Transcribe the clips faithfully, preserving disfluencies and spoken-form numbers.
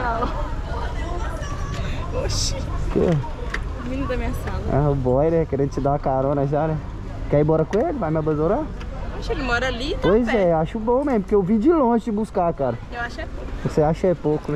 Tchau. Oxi. Que? O menino da minha sala. Ah, o boy, né? Querendo te dar uma carona já, né? Quer ir embora com ele? Vai me abandonar? Acho que ele mora ali, tá? Pois perto. é, acho bom mesmo, porque eu vim de longe te buscar, cara. Eu acho é pouco. Você acha é pouco, né?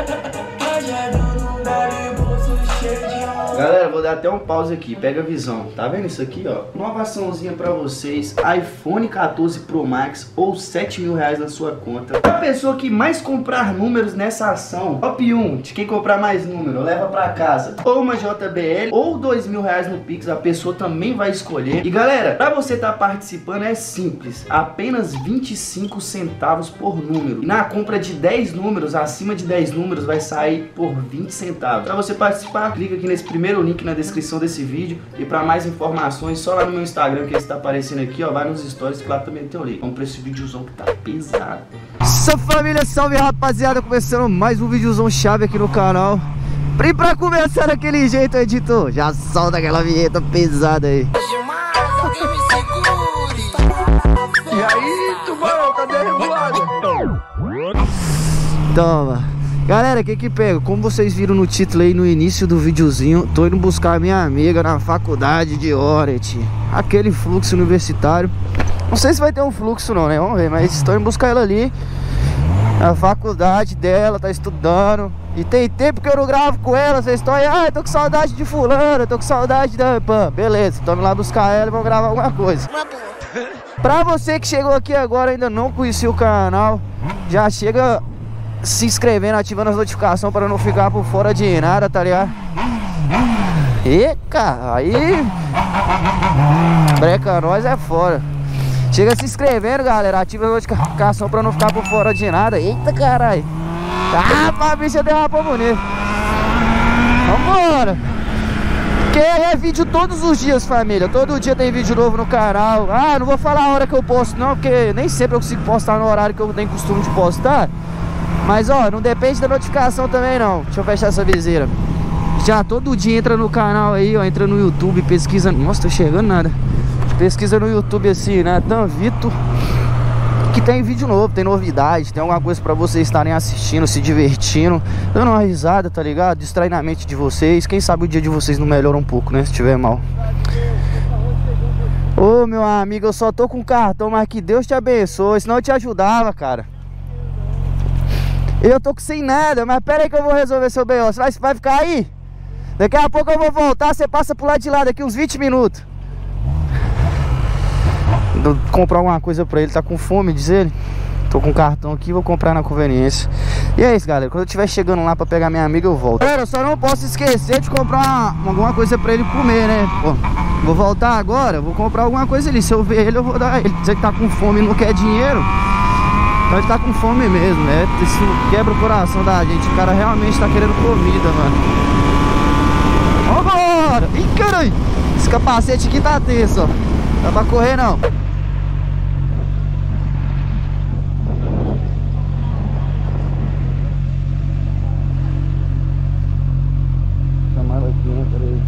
Galera, vou dar até um pause aqui, pega a visão. Tá vendo isso aqui, ó? Inovaçãozinha pra vocês, iPhone quatorze Pro Max ou sete mil reais na sua conta. A pessoa que mais comprar números nessa ação, top um de quem comprar mais número, leva pra casa. Ou uma J B L ou dois mil reais no Pix, a pessoa também vai escolher. E galera, pra você estar tá participando é simples, apenas vinte e cinco centavos por número. E na compra de dez números, acima de dez números, vai sair por vinte centavos. Pra você participar, clica aqui nesse primeiro link na descrição desse vídeo. E pra mais informações, só lá no meu Instagram, que está aparecendo aqui, ó. Vai nos stories que lá também tem o link. Vamos pra esse videozão que tá pesado. Salve família, salve rapaziada. Começando mais um videozão chave aqui no canal. E pra começar daquele jeito, editor, já solta aquela vinheta pesada aí. E aí, tubarão, cadê a revoada? Toma. Galera, o que que pega? Como vocês viram no título aí no início do videozinho, tô indo buscar minha amiga na faculdade de Oret. Aquele fluxo universitário. Não sei se vai ter um fluxo não, né? Vamos ver, mas estou indo buscar ela ali. Na faculdade dela, tá estudando. E tem tempo que eu não gravo com ela. Vocês estão aí, ah, eu tô com saudade de fulano, eu tô com saudade da... Pã, beleza, então vamos lá buscar ela e vamos gravar alguma coisa. Pra você que chegou aqui agora e ainda não conhecia o canal, já chega se inscrevendo, ativando as notificações para não ficar por fora de nada, tá ligado? E cara, aí breca nós é fora. Chega se inscrevendo, galera, ativa a notificação para não ficar por fora de nada. Eita caralho. Ah, pra bicha derrapou bonito. Vambora. Porque é vídeo todos os dias, família. Todo dia tem vídeo novo no canal. Ah, não vou falar a hora que eu posto não, porque nem sempre eu consigo postar no horário que eu tenho costume de postar. Mas ó, não depende da notificação também não. Deixa eu fechar essa viseira. Já todo dia entra no canal aí, ó. Entra no YouTube, pesquisa. Nossa, tô chegando nada. Pesquisa no YouTube assim, Natan Vitor, que tem vídeo novo, tem novidade, tem alguma coisa pra vocês estarem assistindo, se divertindo, dando uma risada, tá ligado? Distraindo a mente de vocês. Quem sabe o dia de vocês não melhora um pouco, né? Se tiver mal. Ô, meu amigo, eu só tô com cartão, mas que Deus te abençoe, senão eu te ajudava, cara. Eu tô sem nada, mas pera aí que eu vou resolver seu B O. Você vai, vai ficar aí? Daqui a pouco eu vou voltar, você passa pro lado de lá daqui uns vinte minutos. Vou comprar alguma coisa pra ele, tá com fome, diz ele. Tô com cartão aqui, vou comprar na conveniência. E é isso, galera, quando eu estiver chegando lá pra pegar minha amiga, eu volto. Galera, eu só não posso esquecer de comprar uma, alguma coisa pra ele comer, né? Pô, vou voltar agora, vou comprar alguma coisa ali. Se eu ver ele, eu vou dar a ele. Dizer que tá com fome e não quer dinheiro, então ele tá com fome mesmo, né? Isso quebra o coração da gente. O cara realmente tá querendo comida, mano. Vambora! Ih, caralho! Esse capacete aqui tá tenso, ó. Dá pra correr não. Chamaram aqui, né? Peraí.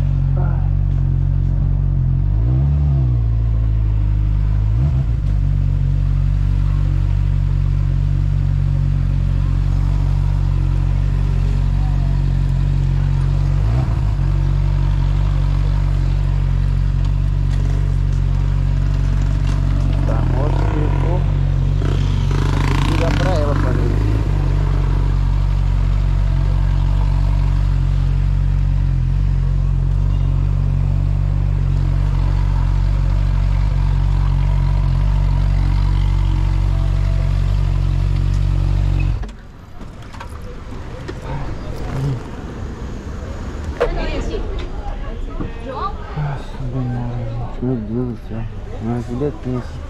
Meu Deus do céu, mas vida é tenso.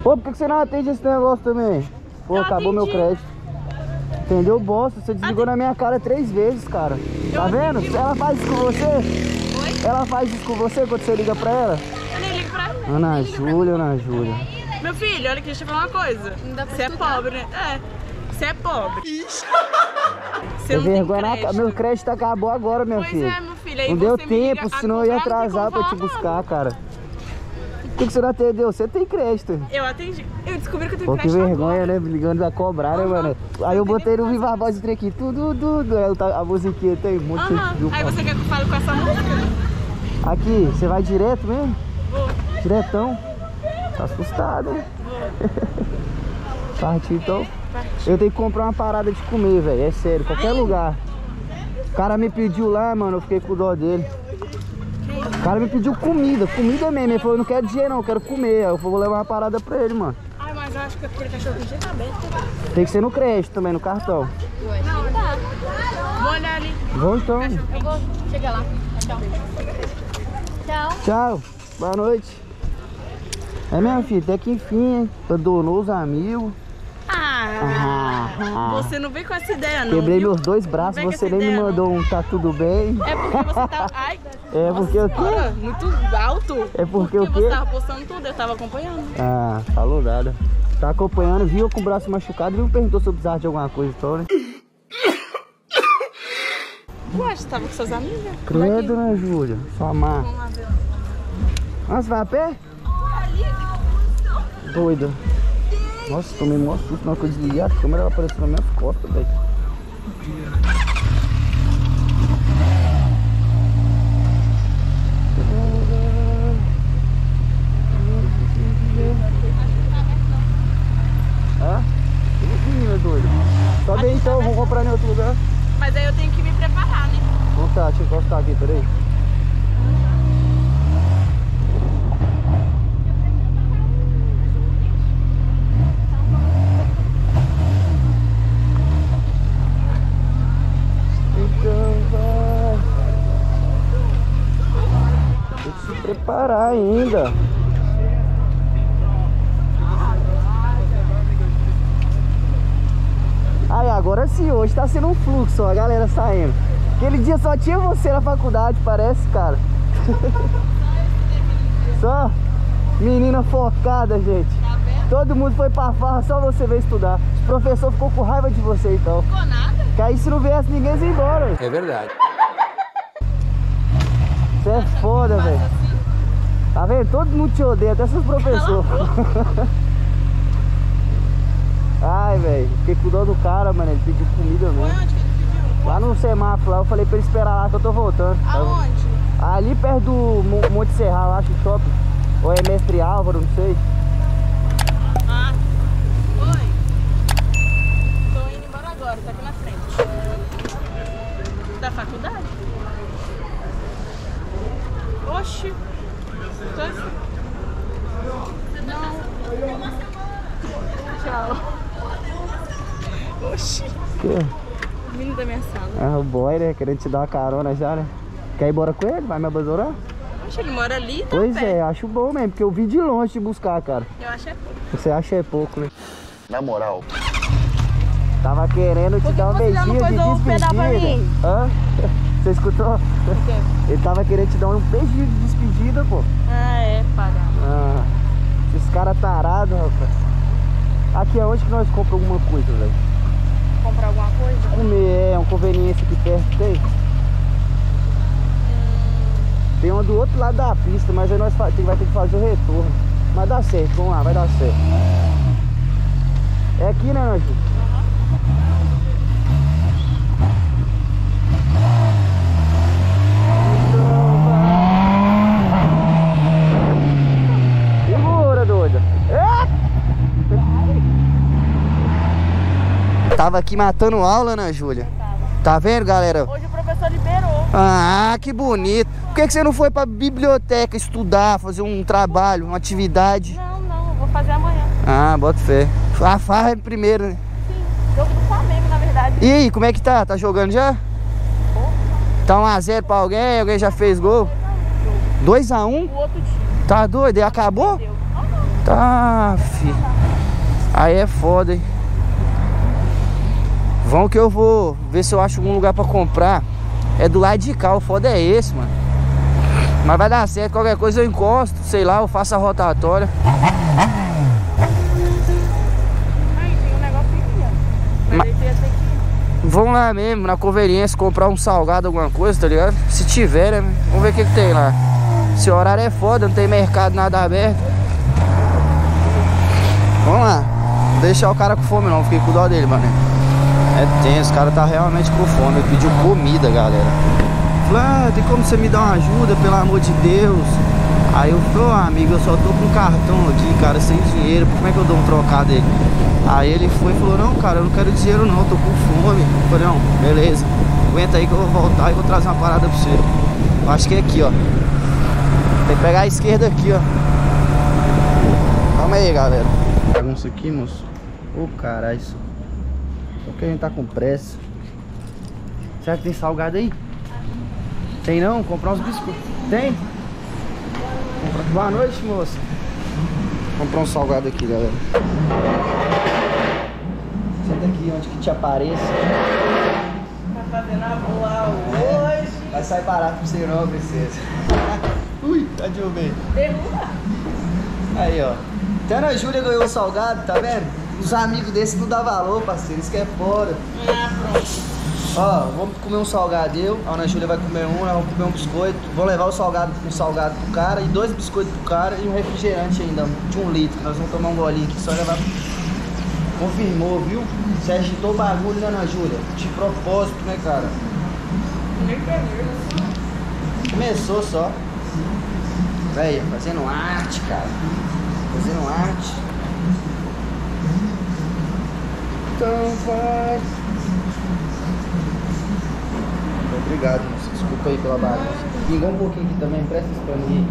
Pô, por que você não atende esse negócio também? Pô, Eu acabou atendi. meu crédito. Entendeu, bosta? Você desligou na minha cara três vezes, cara. Eu Tá vendo? atendi. Ela faz isso com você? Oi? Ela faz isso com você quando você liga pra ela? Eu nem ligo pra ela. Ana nem ligo pra Júlia, Ana Júlia. ela. Meu filho, olha aqui, deixa eu falar uma coisa. Você é pobre, né? É. Você é pobre. Você Tem não tem vergonha na crédito. cara. Meu crédito acabou agora, minha Pois filha. é, meu filho. Aí Não deu você me liga tempo, a senão eu ia comprar, não tem atrasar como pra te falar, buscar, cara. Por que, que você não atendeu? Você tem crédito. não. Eu atendi. Eu descobri que eu tenho Pô, que crédito vergonha, agora. né? Ligando a cobrar, né, Aham. mano? Aí eu Não tem botei no nem Viva a Voz e entrei aqui. Tudo, tudo. Aí tá- a musiquinha tem um monte Aham. de... Aí você quer que eu fale com essa música? Aqui, você vai direto mesmo? Vou. Diretão? Tá assustado, hein? Partiu então? Partiu. Eu tenho que comprar uma parada de comer, velho. É sério, qualquer lugar. O cara me pediu lá, mano, eu fiquei com dó dele. O cara me pediu comida, comida mesmo. Ele falou, eu não quero dinheiro não, eu quero comer. Aí eu vou levar uma parada pra ele, mano. Ai, mas eu acho que aquele cachorro quente tá aberto. Tem que ser no crédito também, no cartão. Não, tá. Vou olhar ali. Vamos então. Eu vou chegar lá. Tchau. Tchau. Tchau, boa noite. É, minha filha, até que enfim, hein? Abandonou os amigos. Ah, Ah, você não vem com essa ideia, não. Quebrei viu? meus dois braços, Não vem com você essa nem me ideia, mandou um tá tudo bem. É porque você tá. Ai, É porque o quê? senhora, muito alto. É porque o quê? você tava postando tudo, eu tava acompanhando. Ah, falou nada. Tá acompanhando, viu eu com o braço machucado e me perguntou se eu precisava de alguma coisa, então, né? Ué, você tava com suas amigas? Credo, né, Júlia? Sua má. Vamos lá ver. Ah, você vai a pé? Doida. Nossa, tomei mó susto na hora que eu desliguei a câmera, ela apareceu nas minhas costas, velho. Ah? Que menina doida. Sobe aí então, vamos comprar em outro lugar. Mas aí eu tenho que me preparar, né? Vamos tá, deixa eu encostar aqui, peraí. Então vai. Tem que se preparar ainda. Aí, agora sim, hoje tá sendo um fluxo, ó, a galera saindo. Aquele dia só tinha você na faculdade, parece, cara. Só menina focada, gente. Todo mundo foi pra farra, só você veio estudar. O professor ficou com raiva de você, então. Ficou nada? Que aí se não viesse ninguém, ia embora. É verdade. Você é foda, velho. Tá vendo? Todo mundo te odeia, até seus professores. Ai, velho, fiquei com dó do cara, mano. Ele pediu comida Foi mesmo. onde que ele pediu? Lá no semáforo, lá, eu falei pra ele esperar lá que eu tô voltando. Aonde? Ali perto do Mo- Monte Serral, acho, o shopping. Ou é Mestre Álvaro, não sei. Ah, oi. Tô indo embora agora, tá aqui na frente. Da faculdade? Oxi. Tô... Não. Tchau. Oxi. Que? Vindo da minha sala. É o boy, né? Querendo te dar uma carona já, né? Quer ir embora com ele? Vai me abandonar? Oxe, ele mora ali, tá Pois perto. é, acho bom mesmo, porque eu vim de longe te buscar, cara. Eu acho é pouco. Você acha é pouco, né? Na moral. Tava querendo te Por que dar um você já não beijinho de coisou o pedal pra despedida. mim? Hã? Você escutou? quê? Ele tava querendo te dar um beijinho de despedida, pô. Ah, é, palhaço. Ah, esses caras tarados, rapaz. Aqui é onde que nós compramos alguma coisa, velho? Comprar alguma coisa? Comer, é, um conveniência aqui perto, tem? Tem uma do outro lado da pista, mas aí nós fa- tem- vai ter que fazer o retorno. Mas dá certo, vamos lá, vai dar certo. É aqui, né, Nanju? Segura, doida. É! Tava aqui matando aula, né, Júlia? Tá vendo, galera? Hoje o professor liberou. Ah, que bonito. Por que que você não foi pra biblioteca estudar, fazer um trabalho, uma atividade? Não, não, eu vou fazer amanhã. Ah, bota fé. A farra é primeiro, né? Sim, jogo do Flamengo, na verdade. E aí, como é que tá? Tá jogando já? Tá um a zero pra alguém? Alguém já fez gol? dois a um? O outro time. Tá doido? E acabou? Deu. Ah, não. Tá, fi. Aí é foda, hein? Vamos que eu vou ver se eu acho algum lugar pra comprar. É do lado de cá, o foda é esse, mano. Mas vai dar certo, qualquer coisa eu encosto, sei lá, eu faço a rotatória. Ai, tem um negócio aqui, ó. Mas aí você ia ter que... Vamos lá mesmo, na conveniência, comprar um salgado, alguma coisa, tá ligado? Se tiver, né? Vamos ver o que que tem lá. Esse horário é foda, não tem mercado, nada aberto. Vamos lá. Não deixar o cara com fome não, fiquei com dó dele, mano. É tenso, o cara tá realmente com fome. Ele pediu comida, galera. Falei, ah, tem como você me dar uma ajuda, pelo amor de Deus? Aí eu falei, oh, amigo, eu só tô com um cartão aqui, cara, sem dinheiro. Como é que eu dou um trocado dele? Aí ele foi e falou, não, cara, eu não quero dinheiro não, tô com fome. Eu falei, não, beleza. Aguenta aí que eu vou voltar e vou trazer uma parada pra você. Eu acho que é aqui, ó. Tem que pegar a esquerda aqui, ó. Calma aí, galera. Bagunça aqui, moço. Ô, caralho, isso. Só que a gente tá com pressa. Será que tem salgado aí? Tem não? Comprar uns biscoitos. Tem? Comprar... Boa noite, moça. Comprar um salgado aqui, galera. Senta aqui onde que te apareça. Tá fazendo a boa É. hoje. Vai sair barato pra você não, princesa. Ui, tá de ver. Derruba. Aí, ó. Até a Ana Júlia ganhou o salgado, tá vendo? Os amigos desses não dá valor, parceiro. Isso que é foda. Ah, pronto. Ó, vamos comer um salgado eu, a Ana Júlia vai comer um, nós vamos comer um biscoito. Vou levar o salgado, um salgado pro cara e dois biscoitos pro cara e um refrigerante ainda, de um litro. Nós vamos tomar um golinho aqui, só levar. Confirmou, viu? Você agitou o bagulho, né, Ana Júlia? De propósito, né, cara? Nem peguei. Começou só. Véia, fazendo arte, cara. Fazendo arte. Então vai. Obrigado, moça. Desculpa aí pela bagunça. Pingou um pouquinho aqui também, presta isso pra mim.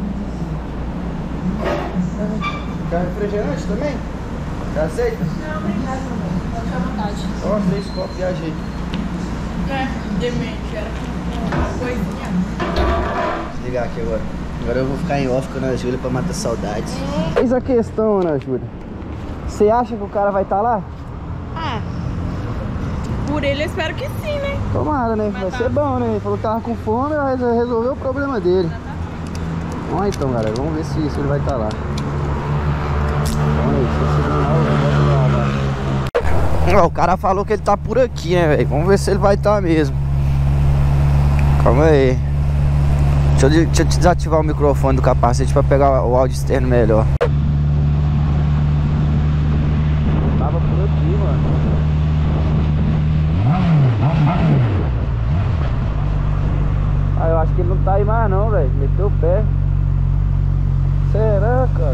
Quer refrigerante também? Você aceita? Não, obrigado, amor. Pode ficar à vontade. Ó, três copos, viajei. É, demente, era uma coisinha. Desligar aqui agora. Agora eu vou ficar em off com a Ana Júlia pra matar saudades. Eis a questão, Ana Júlia. Você acha que o cara vai estar lá? Ah, por ele eu espero que sim, né? Tomara, né? Mas Vai tá. ser bom, né? Ele falou que tava com fome, vai resolver o problema dele. Vamos lá então, galera. Vamos ver se, se ele vai estar lá. Vamos aí, se ele não, vai. Ó, o cara falou que ele tá por aqui, né, velho? Vamos ver se ele vai estar mesmo. Calma aí. Deixa eu, deixa eu desativar o microfone do capacete pra pegar o áudio externo melhor. Tava por aqui, mano. Ah, eu acho que ele não tá aí mais não, velho. Meteu o pé. Será, cara?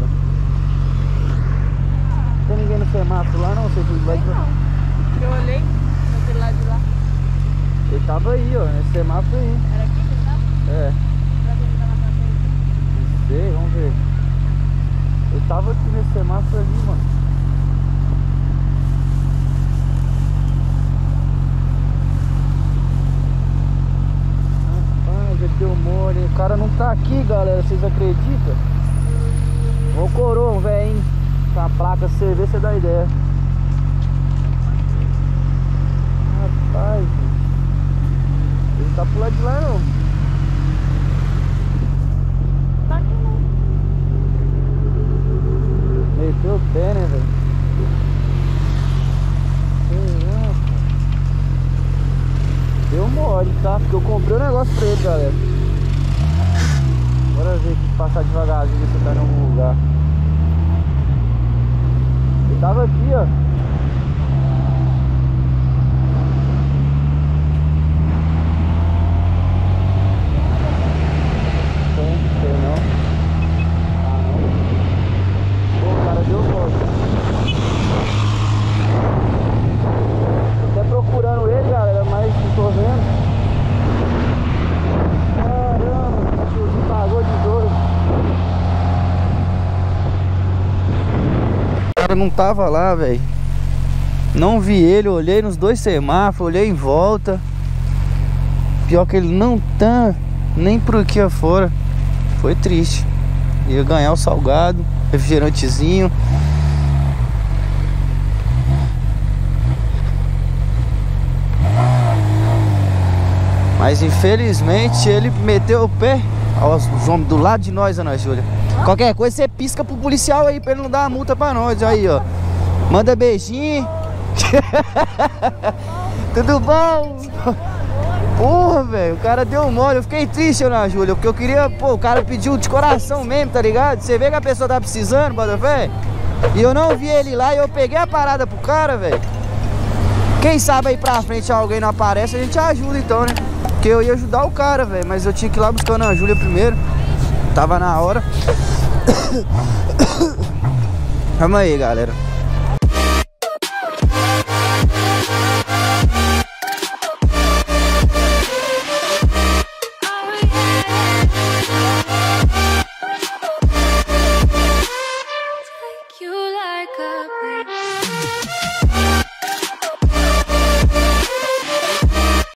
Não tem ninguém no semáforo lá não? Você vai... Não, eu olhei daquele lado de lá. Ele tava aí, ó, nesse semáforo aí. Era aqui que ele tava? É. Será que ele tá na frente? Não sei, vamos ver. Ele tava aqui nesse semáforo ali, mano. Rapaz, ele deu mole. O cara não tá aqui, galera, vocês acreditam? Ô coroa, um velhinho com a placa C V, você dá ideia. Rapaz, ele tá pro lado de lá não. Tá aqui não. Meteu o pé, né, velho? Será, cara? Deu mole, tá? Porque eu comprei um negócio pra ele, galera. Bora ver aqui, passar devagarzinho, ver se tá em algum lugar. Ele tava aqui, ó. Tem, tem não. Ah, não. Pô, o cara deu volta. Tô até procurando ele, galera, mas não tô vendo. Caramba, o tiozinho pagou de doido. O cara não tava lá, velho. Não vi ele, olhei nos dois semáforos, olhei em volta. Pior que ele não tá nem por aqui afora. Foi triste. Ia ganhar o salgado, refrigerantezinho. Mas infelizmente ele meteu o pé. Olha os homens do lado de nós, Ana Júlia. Qualquer coisa você pisca pro policial aí pra ele não dar uma multa pra nós. Aí, ó. Manda beijinho. Tudo bom? Porra, velho, o cara deu mole. Eu fiquei triste, Ana Júlia, porque eu queria, pô, o cara pediu de coração mesmo, tá ligado? Você vê que a pessoa tá precisando, bota fé? E eu não vi ele lá e eu peguei a parada pro cara, velho. Quem sabe aí pra frente alguém não aparece, a gente ajuda então, né? Porque eu ia ajudar o cara, velho, mas eu tinha que ir lá buscar a Ana Júlia primeiro. Tava na hora. Calma aí, galera.